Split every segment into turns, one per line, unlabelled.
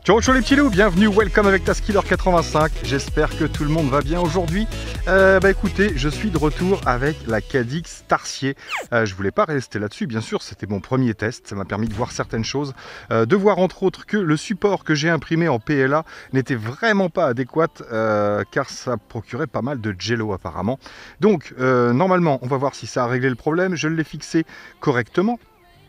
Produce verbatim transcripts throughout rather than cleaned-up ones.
Ciao ciao les petits loups, bienvenue, welcome avec Taskiller quatre-vingt-cinq, j'espère que tout le monde va bien aujourd'hui. Euh, bah écoutez, je suis de retour avec la Cadix Tarsier. Euh, je voulais pas rester là-dessus, bien sûr, c'était mon premier test, ça m'a permis de voir certaines choses, euh, de voir entre autres que le support que j'ai imprimé en P L A n'était vraiment pas adéquat, euh, car ça procurait pas mal de jello apparemment. Donc euh, normalement, on va voir si ça a réglé le problème, je l'ai fixé correctement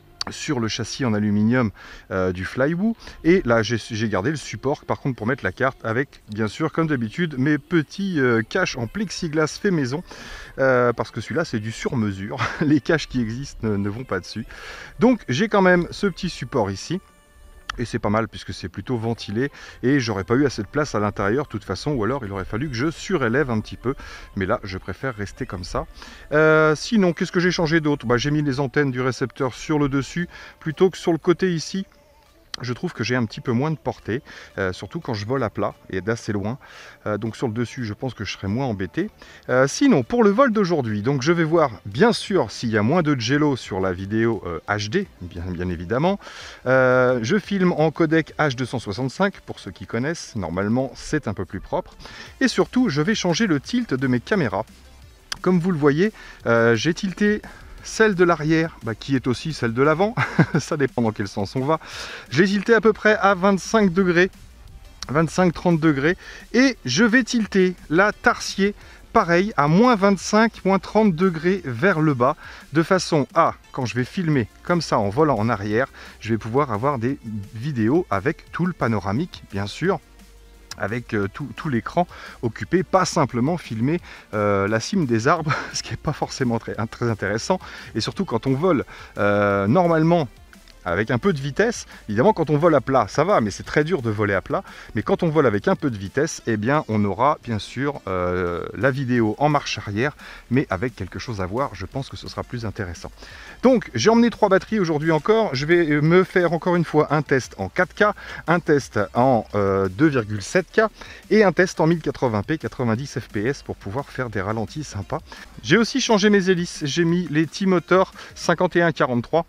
sur le châssis en aluminium euh, du Flywoo, et là j'ai gardé le support par contre pour mettre la carte avec, bien sûr comme d'habitude, mes petits euh, caches en plexiglas fait maison, euh, parce que celui-là c'est du sur mesure, les caches qui existent ne, ne vont pas dessus. Donc j'ai quand même ce petit support ici, et c'est pas mal puisque c'est plutôt ventilé, et j'aurais pas eu assez de place à l'intérieur de toute façon, ou alors il aurait fallu que je surélève un petit peu, mais là je préfère rester comme ça. Euh, sinon, qu'est-ce que j'ai changé d'autre? Bah, j'ai mis les antennes du récepteur sur le dessus plutôt que sur le côté ici. Je trouve que j'ai un petit peu moins de portée, euh, surtout quand je vole à plat et d'assez loin. Euh, donc sur le dessus, je pense que je serai moins embêté. Euh, sinon, pour le vol d'aujourd'hui, donc je vais voir bien sûr s'il y a moins de jello sur la vidéo euh, H D, bien, bien évidemment. Euh, je filme en codec H deux cent soixante-cinq, pour ceux qui connaissent. Normalement, c'est un peu plus propre. Et surtout, je vais changer le tilt de mes caméras. Comme vous le voyez, euh, j'ai tilté celle de l'arrière, bah, qui est aussi celle de l'avant, ça dépend dans quel sens on va. J'ai tilté à peu près à vingt-cinq degrés, vingt-cinq trente degrés, et je vais tilter la Tarsier, pareil, à moins vingt-cinq, moins trente degrés vers le bas, de façon à, quand je vais filmer comme ça en volant en arrière, je vais pouvoir avoir des vidéos avec tout le panoramique, bien sûr, avec euh, tout, tout l'écran occupé, pas simplement filmer euh, la cime des arbres, ce qui n'est pas forcément très, très intéressant, et surtout quand on vole euh, normalement avec un peu de vitesse. Évidemment, quand on vole à plat, ça va, mais c'est très dur de voler à plat. Mais quand on vole avec un peu de vitesse, eh bien, on aura bien sûr euh, la vidéo en marche arrière, mais avec quelque chose à voir. Je pense que ce sera plus intéressant. Donc, j'ai emmené trois batteries aujourd'hui encore. Je vais me faire encore une fois un test en quatre K, un test en euh, deux virgule sept K et un test en mille quatre-vingts p, quatre-vingt-dix F P S pour pouvoir faire des ralentis sympas. J'ai aussi changé mes hélices. J'ai mis les T-Motor cinquante et un quarante-trois.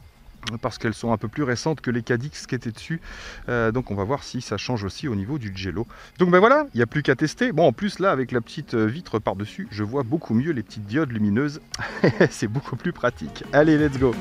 Parce qu'elles sont un peu plus récentes que les Cadix qui étaient dessus, euh, donc on va voir si ça change aussi au niveau du jello. Donc ben voilà, il n'y a plus qu'à tester. Bon, en plus là, avec la petite vitre par dessus, je vois beaucoup mieux les petites diodes lumineuses. C'est beaucoup plus pratique. Allez, let's go.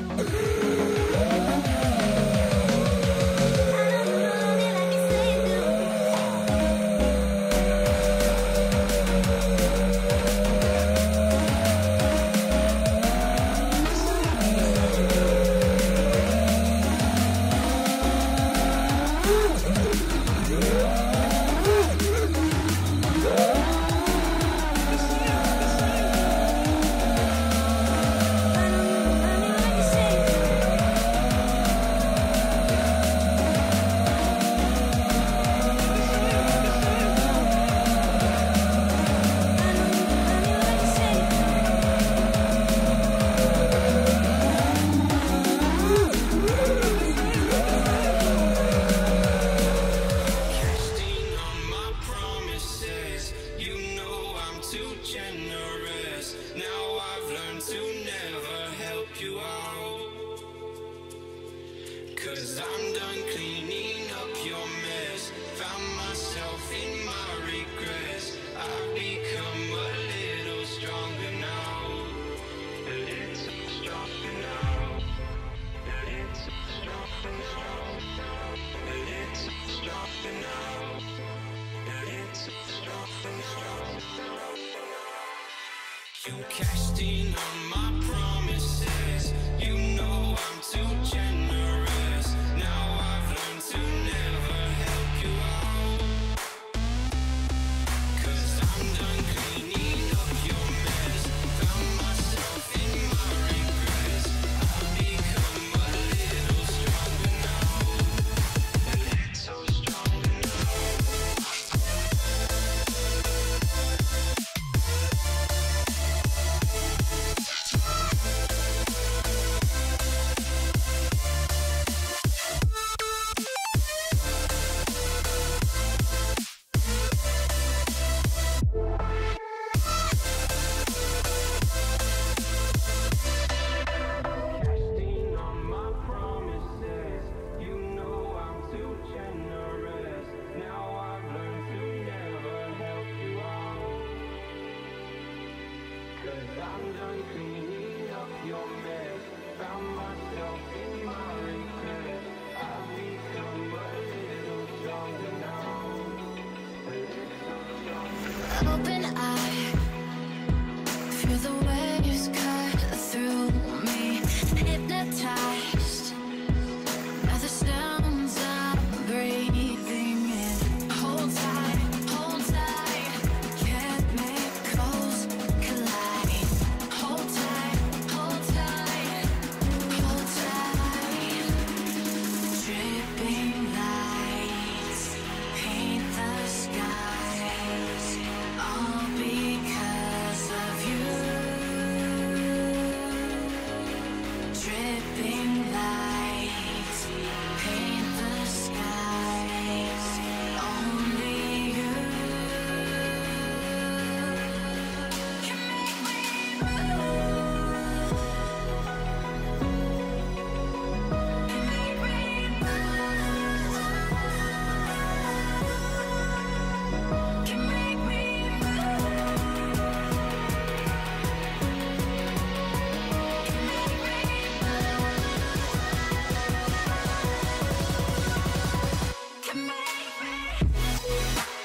Cause I'm done cleaning up your mess. Found myself in my regrets. I've become a little stronger now. A little stronger now. A little stronger now. A little stronger now. A little stronger now. You cashed in on my promises. You know I'm too generous. Now I've learned to never
open eye, feel the waves cut through me, hypnotized by the sounds I'm breathing in. Hold tight, hold tight, chemicals collide. Hold tight, hold tight, hold tight. Dripping lights paint the skies, all because of you. Dripping lights paint the skies, only you can make me move, can make me move, can make me can make me.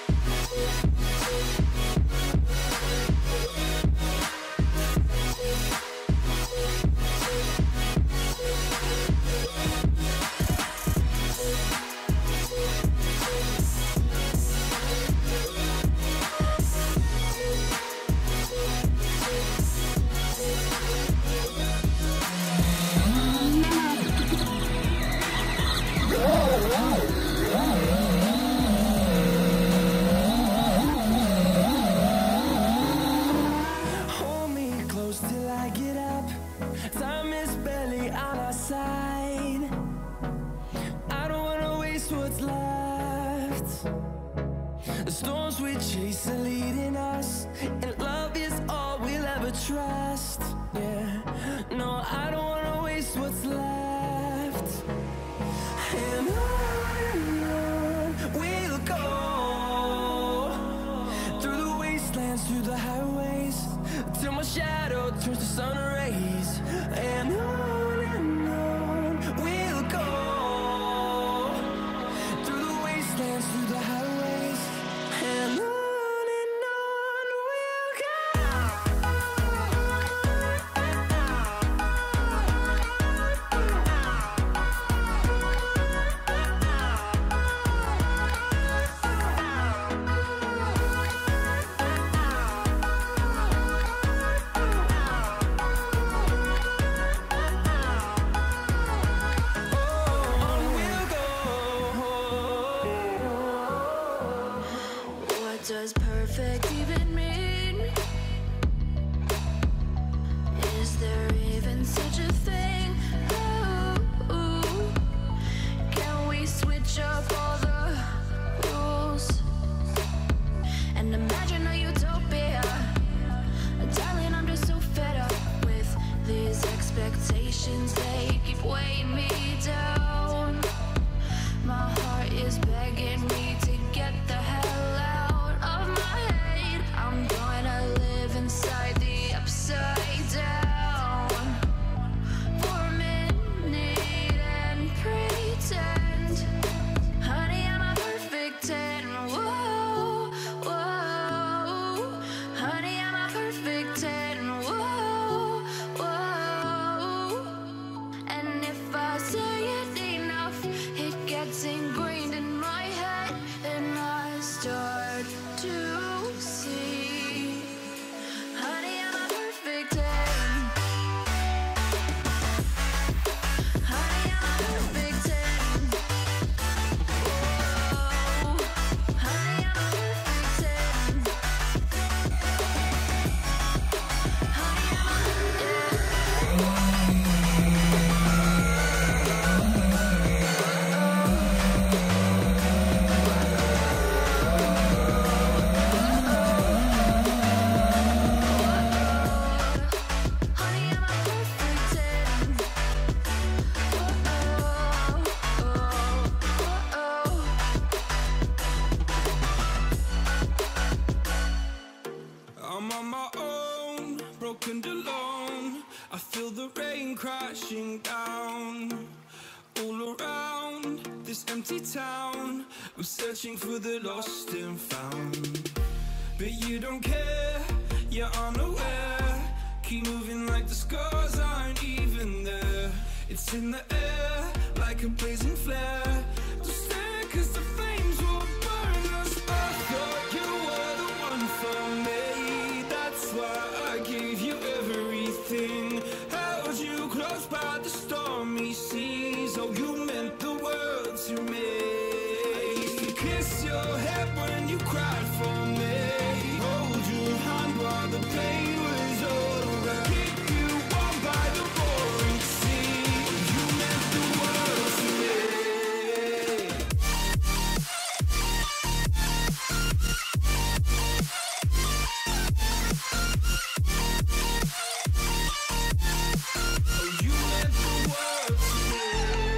Hold me close till I get up. Time is barely on our side. I don't wanna waste what's left. The storms we chase are leading us, and love is all we'll ever trust. Yeah, no, I don't wanna waste what's left. And on and on we'll go, through the wastelands, through the highways, till my shadow turns to sun rays. And on and on we'll go, through the wastelands, through the highways. And on and on we'll go. On we'll go.
What does perfect even mean? Is there even such a thing? Ooh, can we switch up all the rules and imagine a utopia? Darling, I'm just so fed up with these expectations. They keep weighing me down. My heart is begging me to get the hell out of my head. I'm gonna live inside the upside down for a minute and pretend, honey, I'm a perfect ten. Whoa, whoa, honey, I'm a perfect ten. Whoa, whoa. And if I say it enough, it gets ingrained in my head, and I start to see, honey, I'm a perfect ten. Honey, I'm a perfect ten. Whoa, honey, I'm a perfect ten. Honey, I'm a honey, I'm a perfect ten.
I'm on my own, broken alone. I feel the rain crashing down all around this empty town. I'm searching for the lost and found. but you don't care, you're unaware. Keep moving like the scars aren't even there. It's in the air, like a blazing flare. Don't stare, cause the flames will burn us. I thought you were the one for me. That's why I gave you everything. Held you close by the stormy seas. Oh, you meant the world to me. I used to kiss your head when you cried for me. Hold your hand while the pain was over. Keep you warm by the roaring sea. You meant the world to me. Oh, you meant the world to me.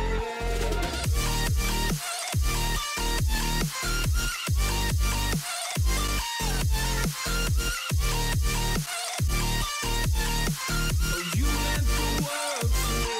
Oh, you meant the world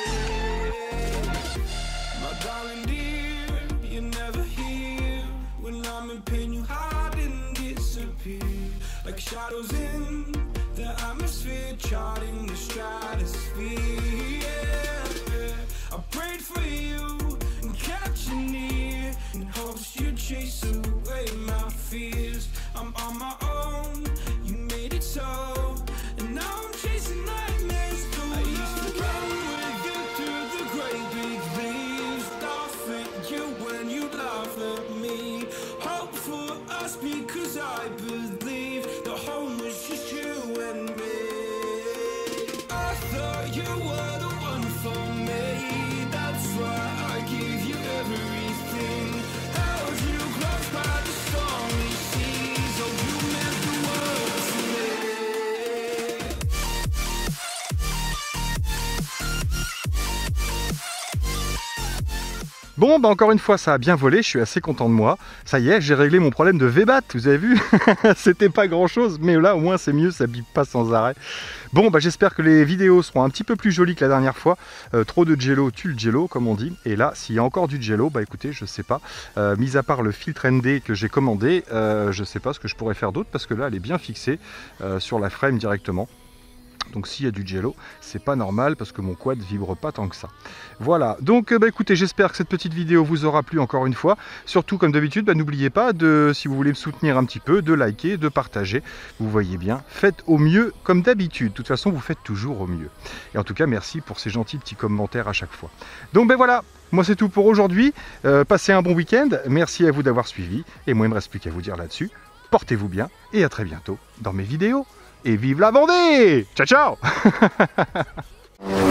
to me. My darling dear, you're never here. When I'm in pain, you hide and disappear. Like shadows in the atmosphere, charting the stratosphere. Yeah. I prayed for you and kept you near in hopes you'd chase away my fears. I'm on my own, you made it so, and now I'm chasing nightmares through. I used to run with you through the great big leaves, laugh at you when you laugh at me. Hope for us because I believe the home was just you and me. I thought you were the one for me. That's why I gave you everything. Held you close by the stormy seas. Oh, you meant the world to me.
Bon, bah encore une fois, ça a bien volé, je suis assez content de moi. Ça y est, j'ai réglé mon problème de V-BAT, vous avez vu. C'était pas grand-chose, mais là, au moins, c'est mieux, ça bip pas sans arrêt. Bon, bah j'espère que les vidéos seront un petit peu plus jolies que la dernière fois. Euh, trop de jello tue le jello, comme on dit. Et là, s'il y a encore du jello, bah écoutez, je sais pas. Euh, mis à part le filtre N D que j'ai commandé, euh, je sais pas ce que je pourrais faire d'autre, parce que là, elle est bien fixée euh, sur la frame directement. Donc s'il y a du jello, c'est pas normal parce que mon quad vibre pas tant que ça. Voilà, donc bah, écoutez, j'espère que cette petite vidéo vous aura plu encore une fois. Surtout comme d'habitude, bah, n'oubliez pas, de, si vous voulez me soutenir un petit peu, de liker, de partager. Vous voyez bien, faites au mieux comme d'habitude. De toute façon, vous faites toujours au mieux. Et en tout cas, merci pour ces gentils petits commentaires à chaque fois. Donc ben voilà, moi c'est tout pour aujourd'hui. Euh, passez un bon week-end, merci à vous d'avoir suivi. Et moi il ne me reste plus qu'à vous dire là-dessus, portez-vous bien et à très bientôt dans mes vidéos. Et vive la Vendée! Ciao ciao.